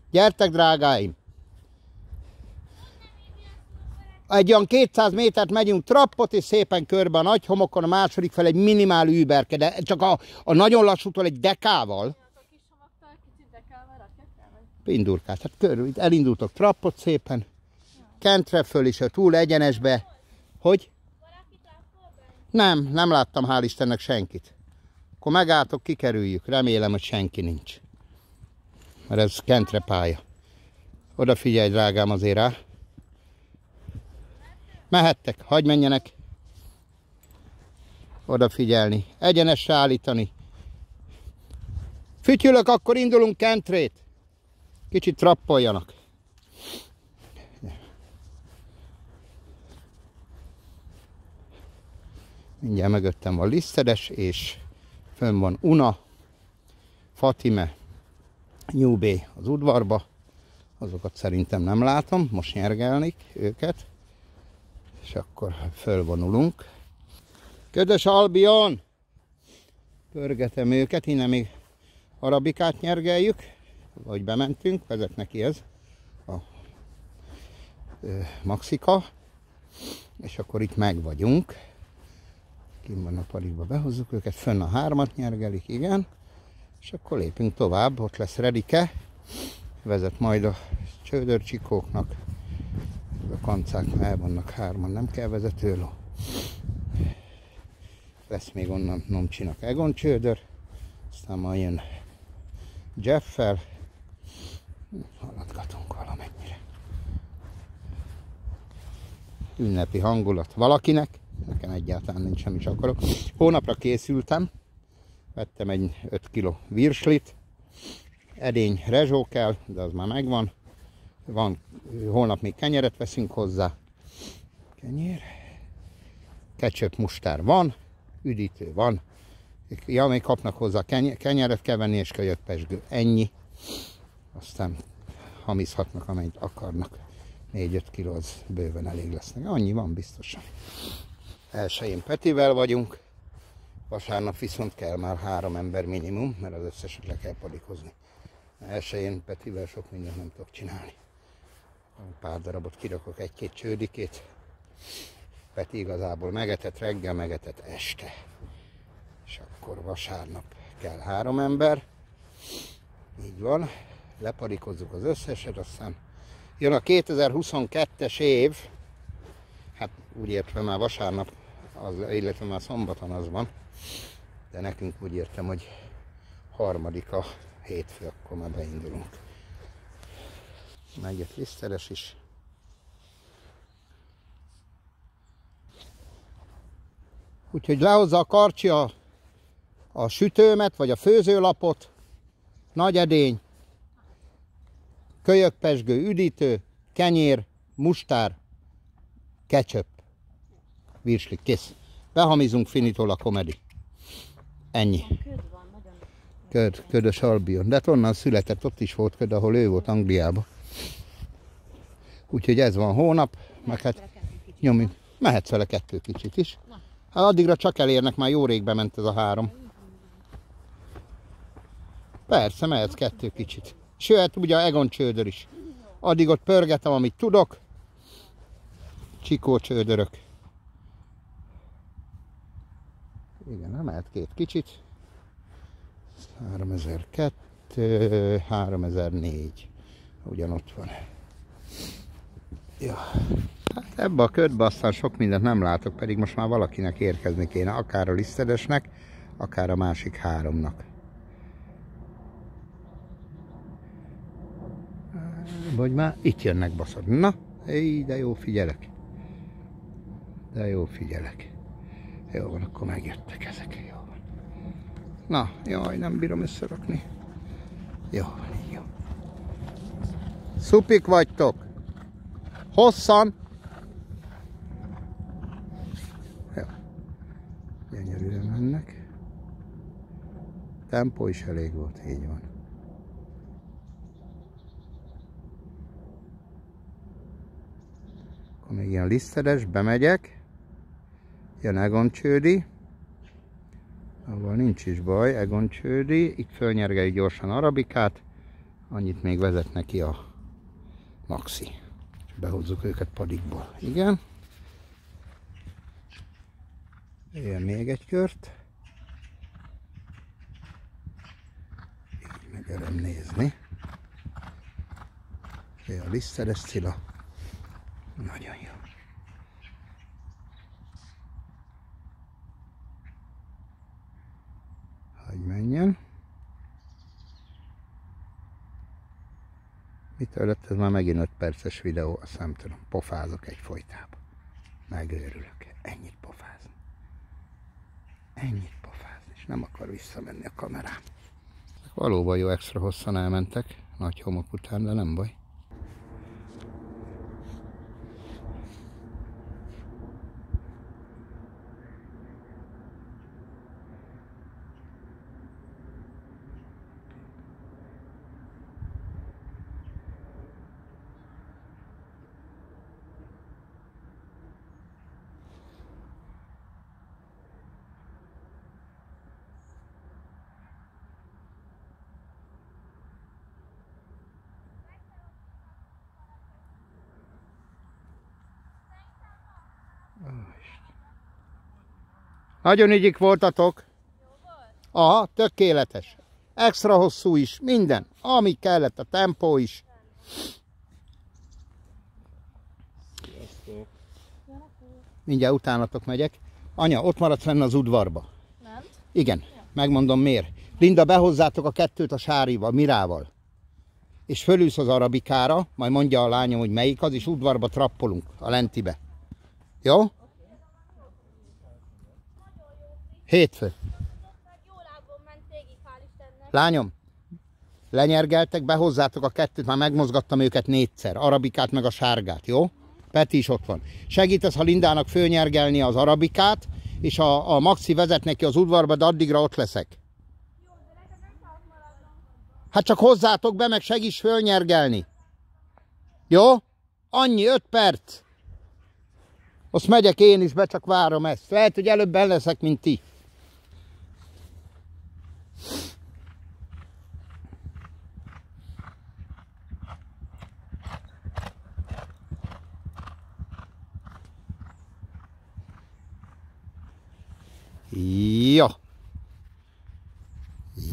Gyertek, drágáim! Egy olyan 200 métert megyünk trappot, és szépen körbe a nagy homokon, a második fel egy minimál überke, de csak a nagyon lassútól egy dekával. Pindurkás, hát körül, elindultok trappot szépen, kentre föl is, túl egyenesbe. Hogy? Nem láttam, hál' Istennek senkit. Akkor megálltok, kikerüljük, remélem, hogy senki nincs. Mert ez kentre pálya. Odafigyelj, drágám, azért rá. Mehettek, hagyj menjenek. Odafigyelni, egyenesre állítani. Fütyülök, akkor indulunk kentrét. Kicsit trappoljanak. Mindjárt mögöttem van Lisztedes, és fönn van Una, Fatime, Nyúbé az udvarba. Azokat szerintem nem látom, most nyergelnik őket. És akkor fölvonulunk. Ködös Albion! Pörgetem őket, innen még arabikát nyergeljük. Vagy bementünk, vezet neki ez a Maxika. És akkor itt meg vagyunk. Kint van a palikba, behozzuk őket, fönn a 3-at nyergelik, igen. És akkor lépünk tovább, ott lesz Redike. Vezet majd a csődörcsikóknak. A kancák el vannak 3-an, nem kell vezetőló. Lesz még onnan Nomcsinak Egon csődör. Aztán majd jön Jeffel. Haladgatunk valamennyire. Ünnepi hangulat valakinek. Nekem egyáltalán nincs, semmi, csak akarok. Hónapra készültem. Vettem egy 5 kg virslit. Edény rezsó kell, de az már megvan. Holnap még kenyeret veszünk hozzá. Kenyér. Ketchup, mustár van. Üdítő van. Ja, még kapnak hozzá kenyeret kell venni, és kölyökpezsgő. Ennyi. Aztán hamizhatnak, amennyit akarnak. 4-5 kg az bőven elég lesznek. Annyi van biztosan. Elsőjén Petivel vagyunk. Vasárnap viszont kell már 3 ember minimum, mert az összeset le kell palikozni. Elsőjén Petivel sok mindent nem tudok csinálni. Pár darabot kirakok, 1-2 csődikét. Peti igazából megetett reggel, megetett este. És akkor vasárnap kell 3 ember. Így van. Leparikozzuk az összeset, aztán jön a 2022-es év. Hát úgy értve már vasárnap, illetve már szombaton az van. De nekünk úgy értem, hogy 3-a hétfő, akkor már beindulunk. Megjött Liszteres is. Úgyhogy lehozza a karcsi a sütőmet, vagy a főzőlapot. Nagy edény, kölyökpezsgő, üdítő, kenyér, mustár, ketchup, virsli, kész. Behamizunk, finitó la komedi. Ennyi. Ködös Albion. De hát onnan született, ott is volt köd, ahol ő volt, Angliában. Úgyhogy ez van hónap, meg hát nyomjuk. Mehetsz vele 2 kicsit is. Hát addigra csak elérnek, már jó rég bement ez a 3. Persze, mehetsz 2 kicsit. Sőt, ugye Egon csődör is. Addig ott pörgetem, amit tudok. Csikó csődörök. Igen, nem mehet 2 kicsit. 3002, 3004. Ugyanott van. Ja. Hát ebbe a ködbe aztán sok mindent nem látok, pedig most már valakinek érkezni kéne. Akár a Lisztedesnek, akár a másik 3-nak. Vagy már itt jönnek, baszod. Na, de jó figyelek. De jó figyelek. Jó van, akkor megjöttek ezek. Jó van. Na, jaj, nem bírom összerakni. Jó van, így jó. Szupik vagytok. Hosszan. Jó. Gyönyörűen mennek. Tempó is elég volt, így van. Akkor még ilyen Lisztedes, bemegyek. Jön Egon csődi. Ahol nincs is baj, Egon csődi. Itt fölnyergeljük gyorsan arabikát. Annyit még vezet neki a Maxi. Behozzuk őket padikból. Igen. Jöjjön még egy kört. Így meg öröm nézni. Jöjjön a liszteres Cilla. Nagyon jó. Hagyj menjen. Mitől lett ez már megint 5 perces videó, azt nem tudom. Pofázok egyfolytában. Megőrülök. Ennyit pofázni. Ennyit pofázni, és nem akar visszamenni a kamerám. Valóban jó extra hosszan elmentek, nagy homok után, de nem baj. Nagyon ügyik voltatok. Aha, tökéletes. Extra hosszú is, minden. Ami kellett, a tempó is. Mindjárt utánatok megyek. Anya, ott maradsz fenn az udvarba. Nem? Igen, megmondom miért. Linda, behozzátok a kettőt a Sárival, Mirával. És fölülsz az arabikára, majd mondja a lányom, hogy melyik az, és udvarba trappolunk a lentibe. Jó? Hétfő. Lányom, lenyergeltek, behozzátok a kettőt, már megmozgattam őket 4-szer, arabikát meg a sárgát, jó? Peti is ott van. Segítesz, ha Lindának fölnyergelni az arabikát, és a Maxi vezet neki az udvarba, de addigra ott leszek. Hát csak hozzátok be, meg segíts fölnyergelni. Jó? Annyi, 5 perc. Azt megyek én is be, csak várom ezt. Lehet, hogy előbb benne leszek, mint ti. Ja.